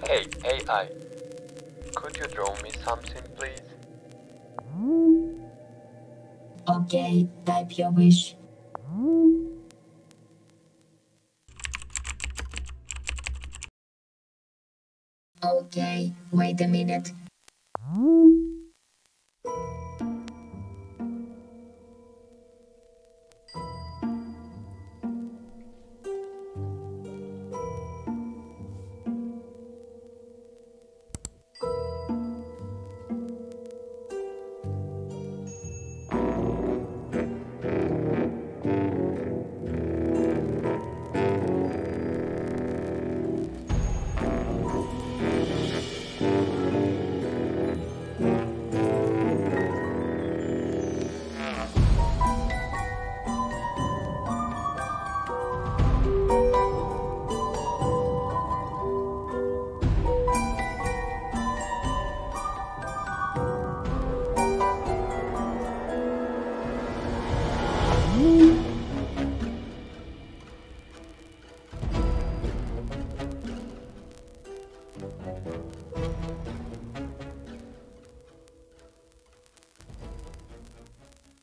Hey, AI, could you draw me something, please? Okay, type your wish. Okay, wait a minute.